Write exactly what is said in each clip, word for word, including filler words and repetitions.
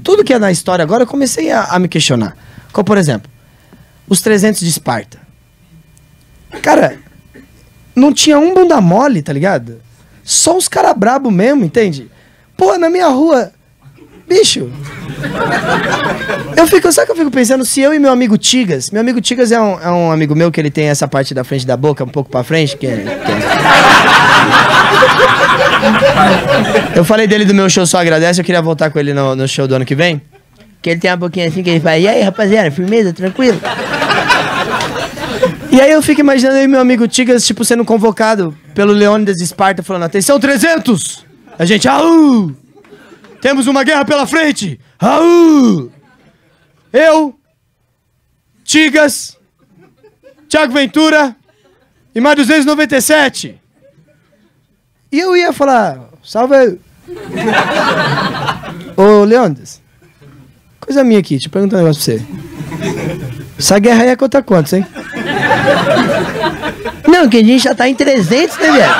tudo que é na história agora, eu comecei a, a me questionar. Como, por exemplo, os trezentos de Esparta. Cara, não tinha um bunda mole, tá ligado? Só os caras brabo mesmo, entende? Pô, na minha rua... Bicho, eu fico, sabe o que eu fico pensando? Se eu e meu amigo Tigas, meu amigo Tigas é um, é um amigo meu que ele tem essa parte da frente da boca, um pouco pra frente, que é, que é... Eu falei dele do meu show Só Agradece, eu queria voltar com ele no, no show do ano que vem. Que ele tem uma boquinha assim que ele faz, e aí rapaziada, firmeza, tranquilo? E aí eu fico imaginando aí meu amigo Tigas, tipo, sendo convocado pelo Leônidas de Esparta, falando, atenção trezentos! A gente, au! Temos uma guerra pela frente! Au! Eu, Tigas, Thiago Ventura e mais duzentos e noventa e sete. E eu ia falar, salve aí. Ô, Leônidas, coisa minha aqui, deixa eu perguntar um negócio pra você. Essa guerra aí é contra quantos, hein? Não, que a gente já tá em trezentos, né, velho?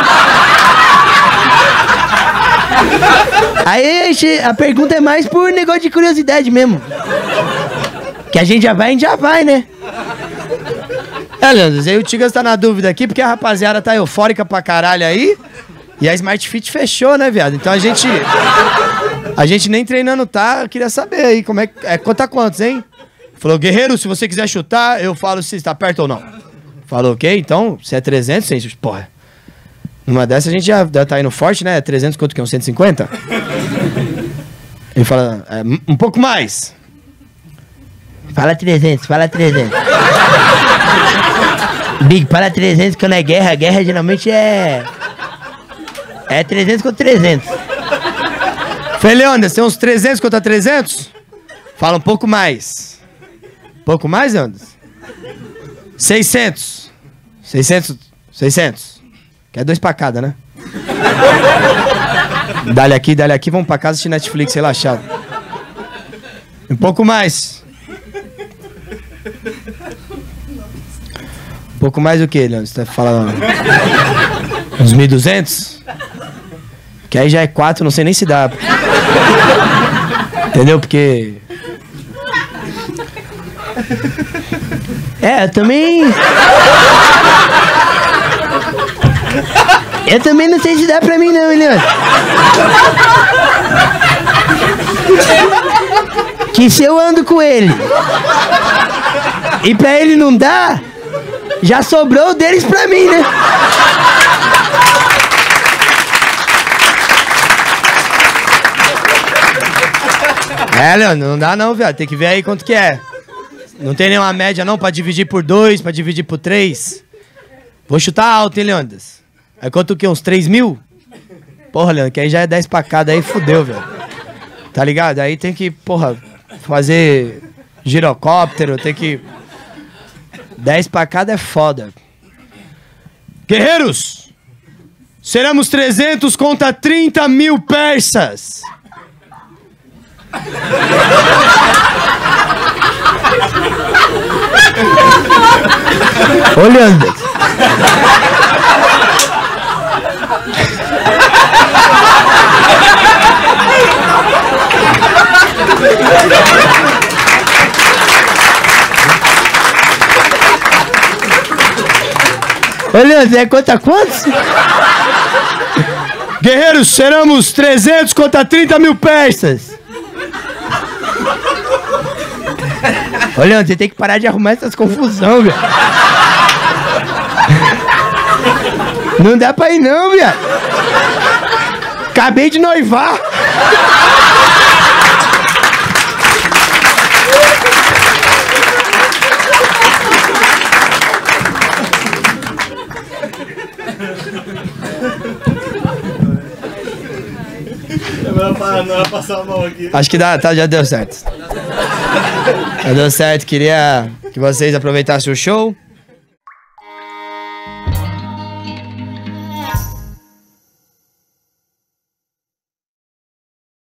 Aí a, gente, a pergunta é mais por negócio de curiosidade mesmo. Que a gente já vai, a gente já vai, né? É, Leandro, aí o Tigas tá na dúvida aqui, porque a rapaziada tá eufórica pra caralho aí. E a Smart Fit fechou, né, viado? Então a gente... A gente nem treinando tá, eu queria saber aí, como é que... É, conta quantos, hein? Falou, guerreiro, se você quiser chutar, eu falo se está perto ou não. Falou, ok, então, se é trezentos, sim, porra. Numa dessa a gente já, já tá indo forte, né? trezentos quanto que é? Uns cento e cinquenta? Ele fala, é, um pouco mais. Fala trezentos, fala trezentos. Big, fala trezentos que não é guerra. Guerra geralmente é... É trezentos contra trezentos. Falei, Leônidas, tem uns trezentos contra trezentos? Fala um pouco mais. Um pouco mais, Leônidas? seiscentos. seiscentos. seiscentos. Que é dois pra cada, né? Dá-lhe aqui, dá-lhe aqui, vamos pra casa assistir Netflix, relaxado. Um pouco mais. Um pouco mais do que, Leandro? Você tá falando? Uns mil e duzentos? Que aí já é quatro, não sei nem se dá. Entendeu? Porque... É, eu também... Eu também não sei se dá pra mim não, Leandro. Que se eu ando com ele e pra ele não dá, já sobrou deles pra mim, né? É, Leandro, não dá não, viado. Tem que ver aí quanto que é. Não tem nenhuma média não pra dividir por dois, pra dividir por três. Vou chutar alto, hein, Leônidas? Aí quanto o quê? Uns três mil? Porra, Leandro, que aí já é dez pra cada, aí fudeu, velho. Tá ligado? Aí tem que, porra, fazer girocóptero, tem que... dez pra cada é foda. Guerreiros! Seremos trezentos contra trinta mil persas! Ô, Leandro. Ô, Leandro, é contra quantos? Guerreiros, seremos trezentos contra trinta mil persas. Ô, Leandro, você tem que parar de arrumar essas confusão, velho. Não dá pra ir não, velho. Acabei de noivar. Não vai passar a mão aqui. Acho que dá, tá, já deu certo. Já deu certo, queria que vocês aproveitassem o show.